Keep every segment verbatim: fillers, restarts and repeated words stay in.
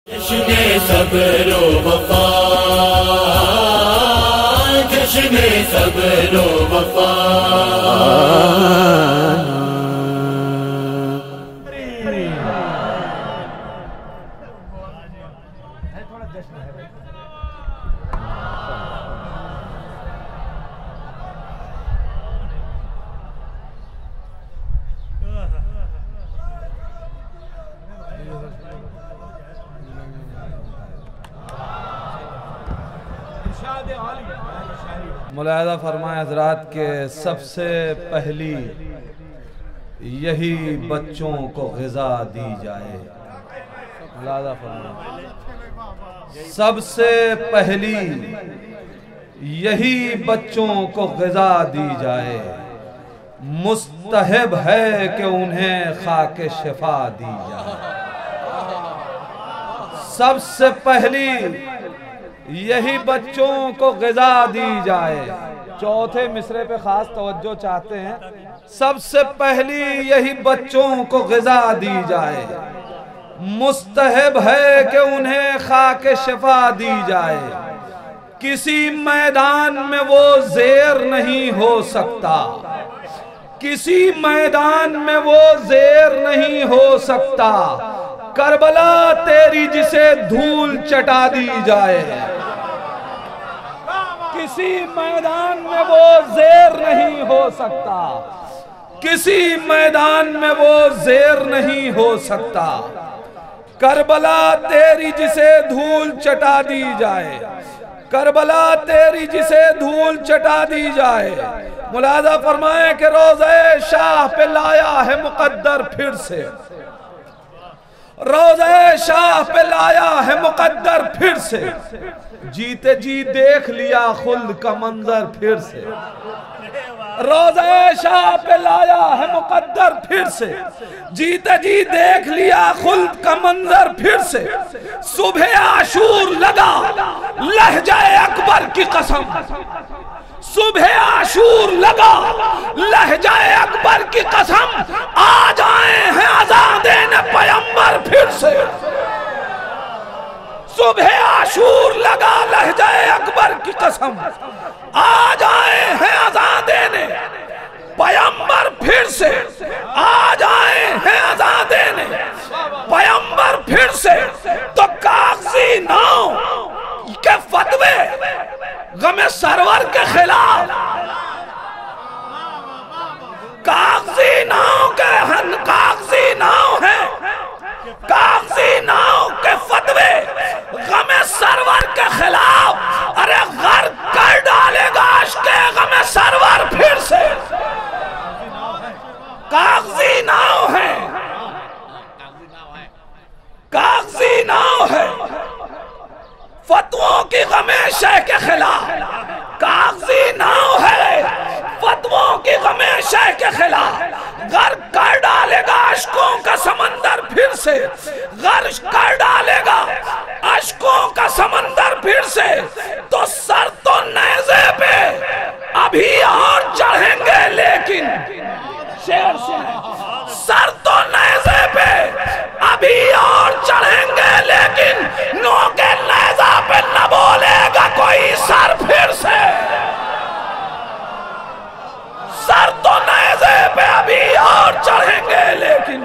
जश्न सब्रो वफा, जश्न सब्रो वफा। मुलाहिज़ा फरमाए हज़रात के सबसे पहली यही बच्चों को ग़िज़ा दी जाए। मुलाहिज़ा फरमाए सबसे पहली यही बच्चों को ग़िज़ा दी जाए। मुस्तहब है कि उन्हें खाके शिफा दी जाए। सबसे पहली यही बच्चों को ग़िज़ा दी जाए। चौथे मिसरे पे खास तवज्जो चाहते हैं। सबसे पहली यही बच्चों को ग़िज़ा दी जाए। मुस्तहब है कि उन्हें खाके शिफा दी जाए। किसी मैदान में वो ज़ेर नहीं हो सकता, किसी मैदान में वो ज़ेर नहीं हो सकता। करबला तेरी जिसे धूल चटा दी जाए। किसी मैदान में वो ज़ेर नहीं हो सकता, किसी मैदान में वो ज़ेर नहीं हो सकता। करबला तेरी जिसे धूल चटा दी जाए, करबला तेरी जिसे धूल चटा दी जाए। मुलाहिज़ा फरमाए कि रोज़े शाह पे लाया है मुकद्दर फिर से, रोज़े शाह पे लाया है मुकद्दर फिर से। जीते जी देख लिया खुल्द का मंजर फिर से। रोज़े शाह पे लाया है मुकद्दर फिर से। जीते जी देख लिया खुल्द का मंजर फिर से। सुबह आशूर लगा लहजाए अकबर की कसम, सुबह आशूर लगा लहजाए अकबर की कसम। आज आए हैं आज़ादे ने पैगंबर फिर से। सुबह आशूर लगा लहजाए अकबर की कसम। आज आए हैं आज़ादे ने पैगंबर फिर से। आज आए हैं आज़ादे ने पैगंबर फिर से। तो कागजी नाव के फतवे गमे सरवर के खिलाफ, कागजी नाव के हन कागजी नाव है, कागजी नाव के फतवे गमे सरवर के खिलाफ। अरे गर्क कर डालेगा अश्के गमे सरवर फिर से। कागजी नाव है, कागजी नाव है फतवों की गमेशे के खिलाफ। कागजी नाव है फतवों की गमेशे के खिलाफ। गर्क कर डालेगा अश्कों का समंदर फिर से, गर्क कर डालेगा अश्कों का समंदर फिर से। तो सर तो नेज़े पे अभी और चढ़ेंगे लेकिन, शेर से सर तो नेज़े पे अभी और चढ़ेंगे लेकिन नोके नेज़ा पे न बोलेगा कोई सर फिर से। सर तो नेज़े पे अभी और चढ़ेंगे लेकिन,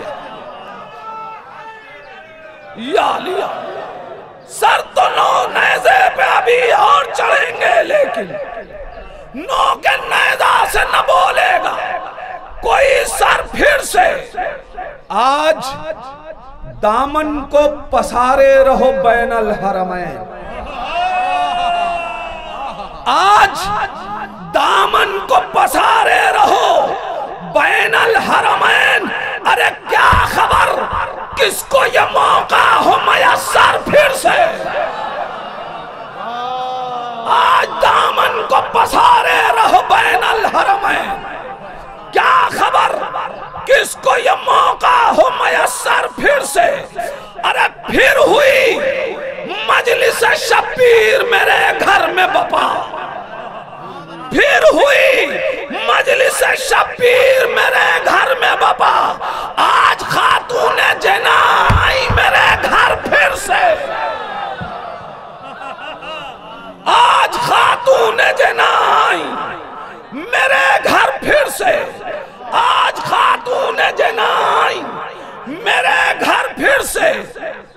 या लिया सर तो नो नेज़े पे अभी और चढ़ेंगे लेकिन नोके नेज़ा से न बोलेगा कोई सर फिर से। आज दामन को पसारे रहो बैनल हरमैन, आज दामन को पसारे रहो बैनल हरमैन। अरे क्या खबर किसको ये मौका हो मयस्सर फिर से। आज दामन को पसारे रहो बैनल हरमैन। क्या खबर किसको ये मौका हो मयस्सर फिर से। अरे फिर हुई मजलिस शब्बीर मेरे घर में बपा, फिर हुई मजलिस शब्बीर मेरे घर में बपा। आज खातून जना आई मेरे घर फिर से।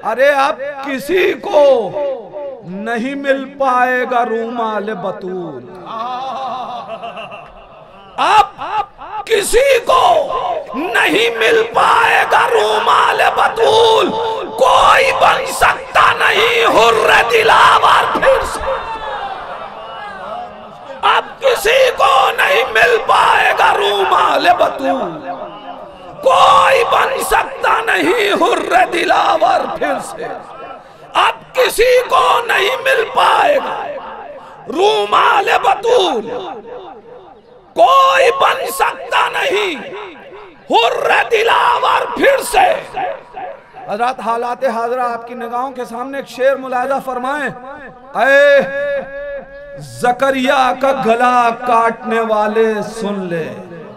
अरे अब किसी को नहीं मिल पाएगा रूमाल बतूल, अब किसी को नहीं मिल पाएगा रूमाल बतूल, कोई बन सकता नहीं हुर्रे दिलावर फिर से। अब किसी को नहीं मिल पाएगा रूमाल बतूल, कोई बन सकता नहीं हुर्रे दिलावर फिर से। अब किसी को नहीं मिल पाएगा रूमाल बतूल, कोई बन सकता नहीं हुर्रे दिलावर फिर से। हज़रत हालात हाज़रा आपकी निगाहों के सामने एक शेर मुलाहिज़ा फरमाएं। ऐ ज़करिया का गला काटने वाले सुन ले,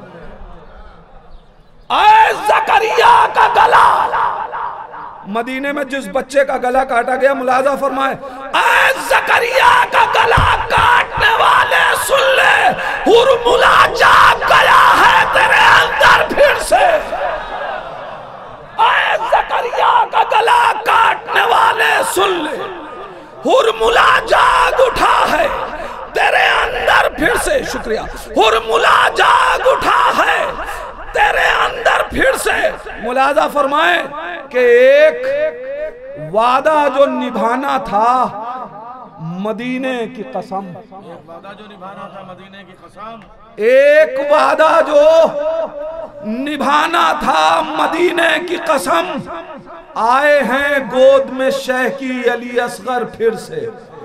ऐ ज़करिया का गला, मदीने में जिस बच्चे का गला काटा गया मुलाहिज़ा फरमाए, ऐ ज़करिया का गला काटने वाले सुन ले, हुर्मुला जाग गया है तेरे अंदर फिर से। ऐ ज़करिया का गला काटने वाले सुन ले, हुर्मुला जाग उठा है तेरे अंदर फिर से। शुक्रिया। हुर्मुला जाग उठा है तेरे अंदर फिर से। मुलाजा फरमाए कि एक वादा जो निभाना था मदीने की कसम, वादा जो निभाना था मदीने की कसम, एक वादा जो निभाना था मदीने की कसम, आए हैं गोद में शेख की अली असगर फिर से।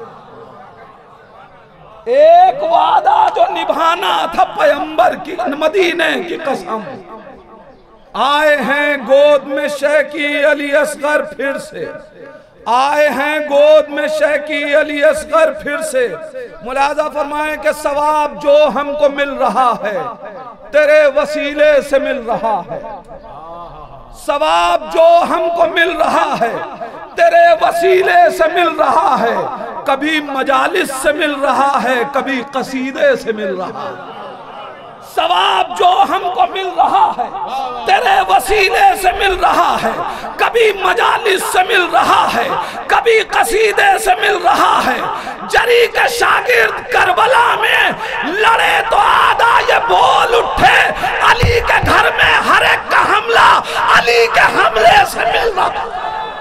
एक वादा जो निभाना था पैगंबर की मदीने की कसम, आए हैं गोद में शेख की अली असगर फिर से, आए हैं गोद में शेख की अली असगर फिर से। मुलाजा फरमाएं कि सवाब जो हमको मिल रहा है तेरे वसीले से मिल रहा है, सवाब जो हमको मिल रहा है तेरे वसीले से मिल रहा है, कभी मजालिस से मिल रहा है कभी कसीदे से मिल रहा है। सवाब जो हमको मिल रहा है तेरे वसीले से मिल रहा है, कभी मजालिस से मिल रहा है कभी कसीदे से मिल रहा है। जरी के शागिर्द करबला में लड़े तो आधा ये बोल उठे, अली के घर में हर एक का हमला अली के हमले से मिल रहा है।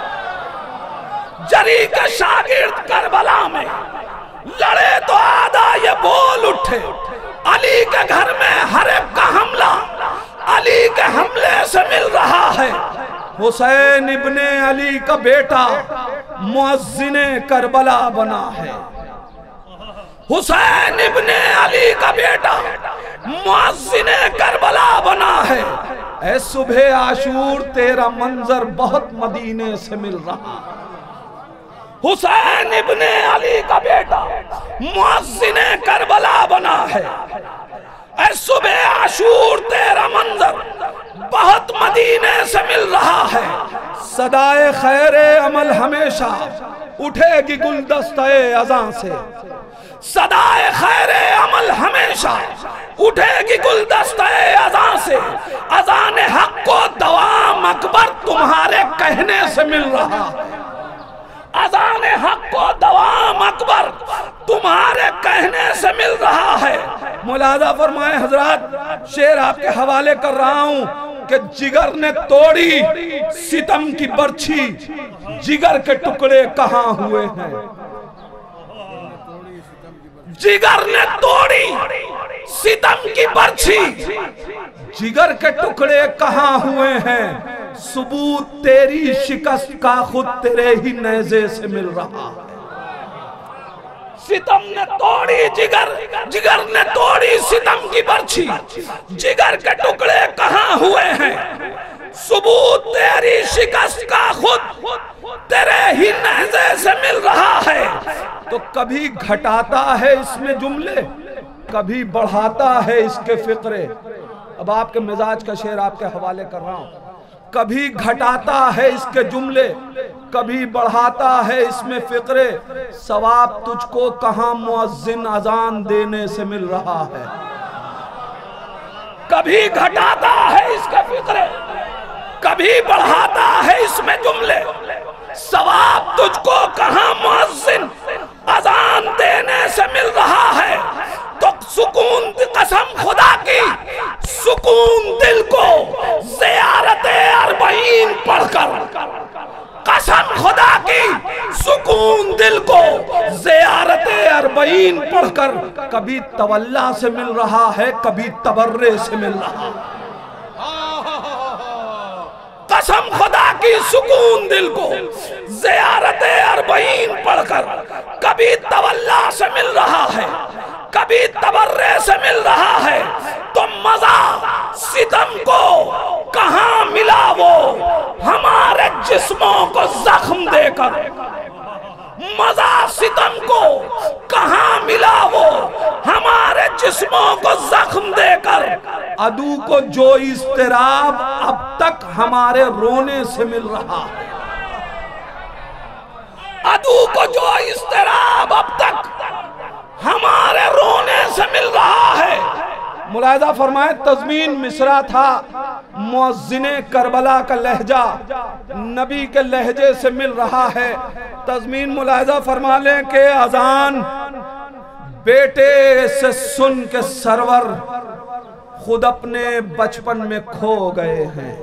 जरी के शागिर्द करबला में लड़े तो आधा ये बोल उठे, अली के घर में हर एक का हमला अली के हमले से मिल रहा है। हुसैन इब्ने अली का बेटा मुअज्जिने करबला बना है, हुसैन इब्ने अली का बेटा मुअज्जिने करबला बना है। ऐ सुबह आशूर तेरा मंजर बहुत मदीने से मिल रहा है, हुसैन इब्ने अली का बेटा मुअज्जिने करबला बना है। ऐ सुबह आशूर तेरा मंजर बहुत मदीने से मिल रहा है। सदाए खैरे अमल हमेशा उठेगी गुलदस्ते अज़ां से, सदाए खैरे अमल हमेशा उठेगी गुलदस्ते अज़ां से। अज़ान हक को दवाम अकबर तुम्हारे कहने से मिल रहा है, अज़ान हक को दवाम अकबर तुम्हारे कहने से मिल रहा है। मुलाजा फरमाए हजरत, शेर आपके हवाले कर रहा हूं कि जिगर ने तोड़ी सितम की बर्छी, जिगर के टुकड़े कहां हुए हैं। जिगर ने तोड़ी सितम की बर्छी, जिगर के टुकड़े कहां हुए हैं। सबूत तेरी शिकस्त का खुद तेरे ही नेज़े से मिल रहा है। सितम ने तोड़ी जिगर, जिगर ने तोड़ी सितम की बर्छी, जिगर के टुकड़े कहां हुए हैं। सबूत तेरी शिकस्त का खुद तेरे ही नेज़े से मिल रहा है। तो कभी घटाता है इसमें जुमले, कभी बढ़ाता है इसके फिक्रे। अब आपके मिजाज का शेर आपके हवाले कर रहा हूं। कभी घटाता है इसके जुमले, कभी बढ़ाता है इसमें फिक्रे। सवाब तुझको कहां मुअज्जिन अजान देने से मिल रहा है। कभी घटाता है इसके फिक्रे, कभी बढ़ाता है इसमें जुमले। सवाब तुझको कहां मुअज्जिन अजान देने से मिल रहा है, तो सुकून, कसम खुदा की, सुकून दिल को ज़ियारत-ए अरबईन पढ़कर, कसम खुदा की, सुकून दिल को ज़ियारत-ए अरबईन पढ़कर कभी तवल्ला से मिल रहा है, कभी तबर्रे से मिल रहा है। कसम खुदा की, सुकून दिल को ज़ियारत-ए अरबईन पढ़कर कभी तवल्ला से मिल रहा है, कभी तबर्रे से मिल रहा है। तो मजा सितम को कहां मिला वो हमारे जिस्मों को जख्म देकर, मजा सितम को कहां मिला वो हमारे जिस्मों को जख्म देकर। अदू को जो इस्तिराब अब तक हमारे रोने से मिल रहा है, अदू को जो इस्तिराब अब तक हमारे रोने से मिल रहा है। मुलाहिजा फरमाए, तज़मीन मिसरा था, मुअज्जिने करबला का लहजा नबी के लहजे से मिल रहा है। तज़मीन मुलाहिजा फरमा लें कि अजान बेटे से सुन के सरवर खुद अपने बचपन में खो गए हैं।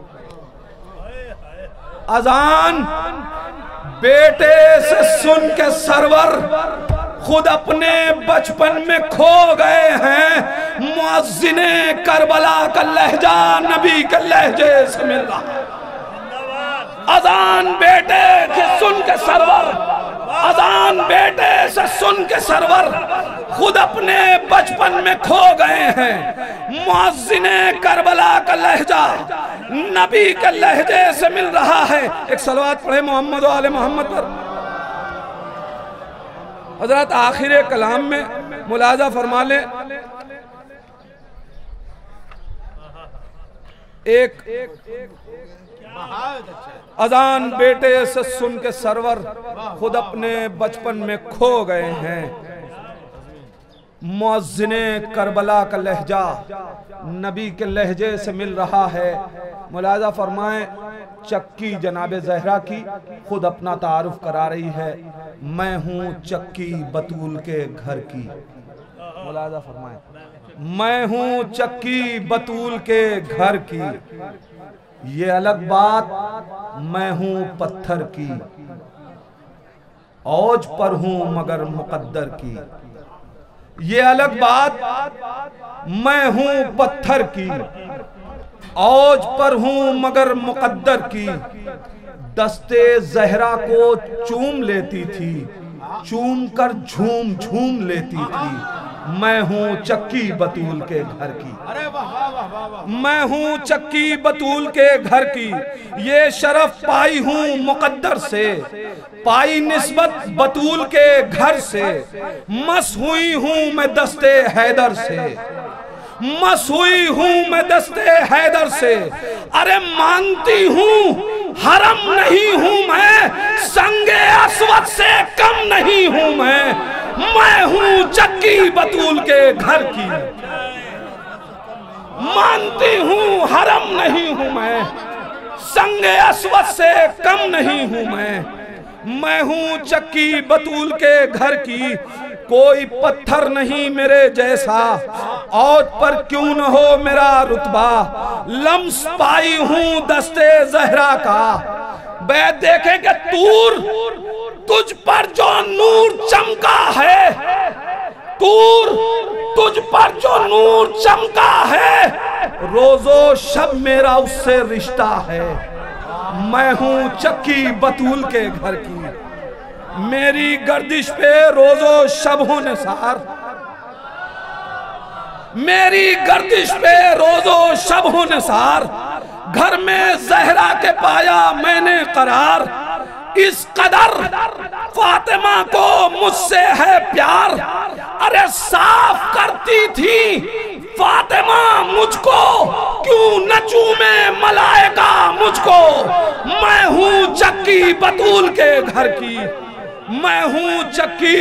अजान बेटे से सुन के सरवर खुद अपने बचपन में खो गए हैं। मुअज्जिने करबला का लहजा नबी के लहजे से मिल रहा है। अजान बेटे से सुन के सरवर, अजान बेटे से सुन के सरवर खुद अपने बचपन में खो गए हैं। मुअज्जिने करबला का लहजा नबी के लहजे से मिल रहा है। एक सलवात पढ़े मोहम्मद व आले मोहम्मद पर। हजरत आखिर कलाम में मुलाजा फरमा ले, एक अजान बेटे से सुन के सरवर खुद अपने बचपन में खो गए हैं। मुअज्जिने करबला का लहजा नबी के लहजे से मिल रहा है। मुलाजा फरमाएं, चक्की जनाबे ज़हरा की खुद अपना तारुफ करा रही है, मैं हूँ चक्की बतूल के घर की। मुलाजा फरमाएं, मैं हूँ चक्की बतूल के घर की, ये अलग बात मैं हूँ पत्थर की, औज पर हूँ मगर मुकद्दर की। ये अलग बात मैं हूँ पत्थर की, औज पर हूँ मगर मुकद्दर की। दस्ते ज़हरा को चूम लेती थी, चूम कर झूम झूम लेती थी। मैं हूँ चक्की बतूल के घर की, मैं हूँ चक्की बतूल के घर की। ये शरफ पाई हूँ मुकद्दर से, पाई निस्बत बतूल के घर से। मस हुई हूँ मैं दस्ते हैदर से, मस हुई हूँ मैं दस्ते हैदर से। अरे मानती हूँ हरम नहीं हूँ मैं, संगे अस्वद से कम नहीं हूँ मैं। मैं हूँ चक्की बतूल के घर की, मानती हूँ हरम नहीं हूँ मैं, संगे अस्वद से कम नहीं हूँ मैं। मैं हूँ चक्की बतूल के घर की, कोई पत्थर नहीं मेरे जैसा, औज पर क्यों न हो मेरा रुतबा। लम्स पाई हूँ दस्ते ज़हरा का, बै देखे कि तूर तुझ पर जो नूर चमका है, तूर तुझ पर जो नूर चमका है, रोजो शब मेरा उससे रिश्ता है। मैं हूँ चक्की बतूल के घर की, मेरी गर्दिश पे रोजो शब हो निसार, मेरी गर्दिश पे रोजो शब हो निसार। घर में ज़हरा के पाया मैंने करार, इस कदर फातिमा को मुझसे है प्यार। अरे साफ करती थी फातिमा मुझको, क्यों न चूमे मलाइका मुझको। मैं हूँ चक्की बतूल के घर की, मैं हूँ चक्की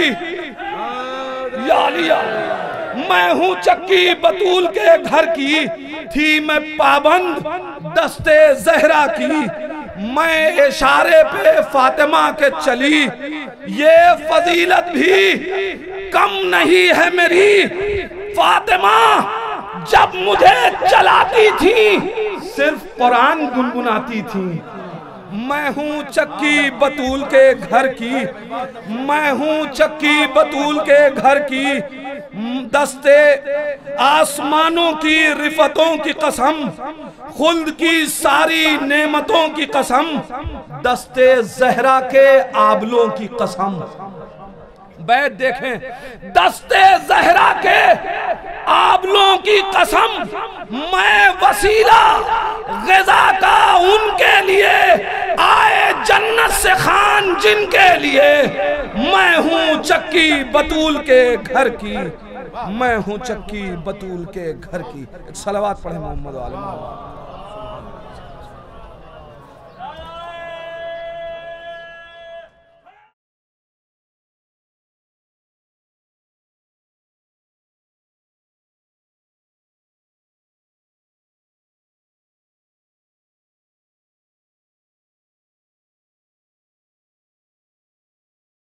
या लिया, मैं हूँ चक्की बतूल के घर की। थी मैं पाबंद दस्ते ज़हरा की, मैं इशारे पे फातिमा के चली, ये फजीलत भी कम नहीं है मेरी। फातिमा जब मुझे चलाती थी सिर्फ कुरान गुनगुनाती थी। मैं हूँ चक्की बतूल के घर की, मैं हूँ चक्की बतूल के घर की, दस्ते आसमानों की रिफतों की कसम, खुल्द की सारी नेमतों की कसम, दस्ते जहरा के आबलों की कसम। बैठ देखें, दस्ते जहरा के आबलों की कसम, मैं वसीला ग़िज़ा का उनके लिए, आए जन्नत से खान जिनके लिए। मैं हूँ चक्की बतूल के घर की, मैं हूँ चक्की बतूल के घर की। एक सलावत पढ़े मोहम्मद वाले मोहम्मद।